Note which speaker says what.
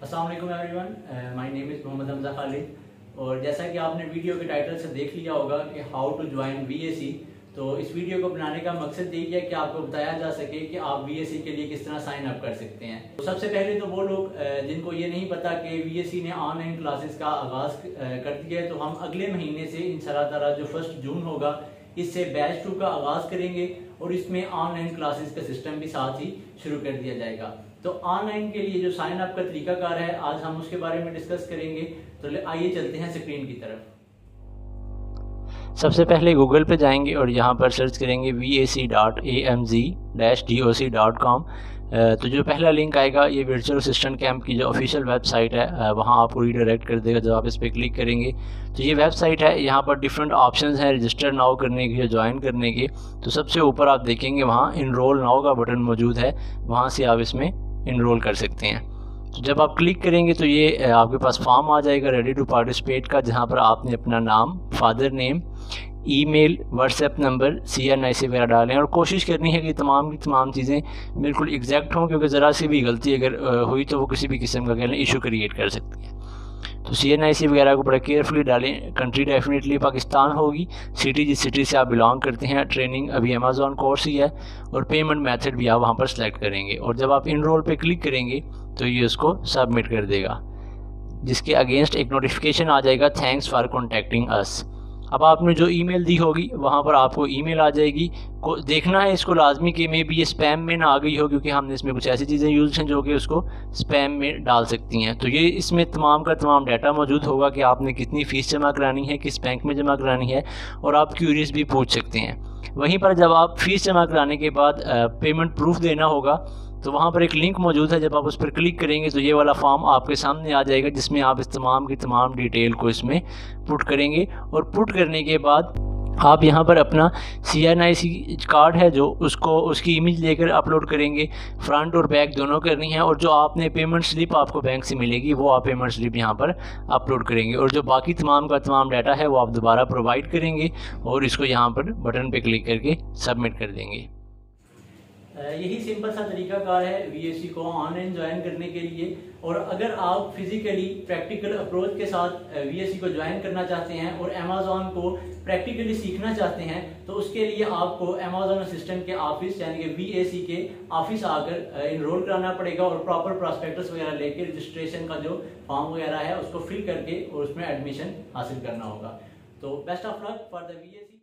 Speaker 1: अस्सलाम वालेकुम everyone, my name is Mohammad Hamza Khalid. और जैसा कि आपने वीडियो के टाइटल से देख लिया होगा कि हाउ टू ज्वाइन वीएसी, तो इस वीडियो को बनाने का मकसद यही है कि आपको बताया जा सके कि आप वीएसी के लिए किस तरह साइन अप कर सकते हैं। तो सबसे पहले तो वो लोग जिनको ये नहीं पता कि वीएसी ने ऑनलाइन क्लासेस का आगाज़ कर दिया है, तो हम अगले महीने से इंशाअल्लाह ताला जो 1 जून होगा इससे बैच 2 का आगाज़ करेंगे और इसमें ऑनलाइन क्लासेस का सिस्टम भी साथ ही शुरू कर दिया जाएगा। तो ऑनलाइन के लिए जो साइन अप का तरीकाकार है आज हम उसके बारे में डिस्कस करेंगे। तो आइए चलते हैं स्क्रीन की तरफ। सबसे पहले गूगल पे जाएंगे और यहाँ पर सर्च करेंगे vac.amz-doc.com। तो जो पहला लिंक आएगा ये वर्चुअल असिस्टेंट कैंप की जो ऑफिशियल वेबसाइट है वहाँ आपको रीडायरेक्ट कर देगा। जब आप इस पर क्लिक करेंगे तो ये वेबसाइट है, यहाँ पर डिफरेंट ऑप्शंस हैं रजिस्टर नाउ करने के, ज्वाइन करने के। तो सबसे ऊपर आप देखेंगे वहाँ इनरोल नाउ का बटन मौजूद है, वहाँ से आप इसमें इनरोल कर सकते हैं। तो जब आप क्लिक करेंगे तो ये आपके पास फॉर्म आ जाएगा रेडी टू पार्टिसिपेट का, जहाँ पर आपने अपना नाम, father name, email, WhatsApp number, CNIC वगैरह डालें और कोशिश करनी है कि तमाम की तमाम चीज़ें बिल्कुल एग्जैक्ट हों, क्योंकि ज़रा सी भी गलती अगर हुई तो वो किसी भी किस्म का कहना इशू क्रिएट कर सकती है। तो CNIC वगैरह को बड़ा केयरफुली डालें। कंट्री डेफिनेटली पाकिस्तान होगी, सिटी जिस सिटी से आप बिलोंग करते हैं, ट्रेनिंग अभी अमेज़ॉन कोर्स ही है और पेमेंट मेथड भी आप वहाँ पर सेलेक्ट करेंगे। और जब आप इनरोल पे क्लिक करेंगे तो ये उसको सबमिट कर देगा, जिसके अगेंस्ट एक नोटिफिकेशन आ जाएगा, थैंक्स फॉर कॉन्टैक्टिंग अस। अब आपने जो ईमेल दी होगी वहाँ पर आपको ईमेल आ जाएगी। को देखना है इसको लाजमी कि मे भी ये स्पैम में ना आ गई हो, क्योंकि हमने इसमें कुछ ऐसी चीज़ें यूज़ हैं जो कि उसको स्पैम में डाल सकती हैं। तो ये इसमें तमाम का तमाम डाटा मौजूद होगा कि आपने कितनी फ़ीस जमा करानी है, किस बैंक में जमा करानी है, और आप क्यूरीज भी पूछ सकते हैं। वहीं पर जब आप फ़ीस जमा कराने के बाद पेमेंट प्रूफ देना होगा तो वहाँ पर एक लिंक मौजूद है, जब आप उस पर क्लिक करेंगे तो ये वाला फॉर्म आपके सामने आ जाएगा, जिसमें आप इस तमाम की तमाम डिटेल को इसमें पुट करेंगे। और पुट करने के बाद आप यहाँ पर अपना CNIC कार्ड है जो उसकी इमेज लेकर अपलोड करेंगे, फ्रंट और बैक दोनों करनी है। और जो आपने पेमेंट स्लिप आपको बैंक से मिलेगी वो आप पेमेंट स्लिप यहाँ पर अपलोड करेंगे, और जो बाकी तमाम का तमाम डाटा है वो आप दोबारा प्रोवाइड करेंगे और इसको यहाँ पर बटन पे क्लिक करके सबमिट कर देंगे। यही सिंपल सा तरीकाकार है वीएसी को ऑनलाइन ज्वाइन करने के लिए। और अगर आप फिजिकली प्रैक्टिकल अप्रोच के साथ वीएसी को ज्वाइन करना चाहते हैं और अमेज़ॉन को प्रैक्टिकली सीखना चाहते हैं तो उसके लिए आपको अमेज़ॉन असिस्टेंट के ऑफिस यानी कि वीएसी के ऑफिस आकर इनरोल कराना पड़ेगा और प्रॉपर प्रॉस्पेक्टस वगैरह लेके रजिस्ट्रेशन का जो फॉर्म वगैरह है उसको फिल करके और उसमें एडमिशन हासिल करना होगा। तो best of luck for the VAC.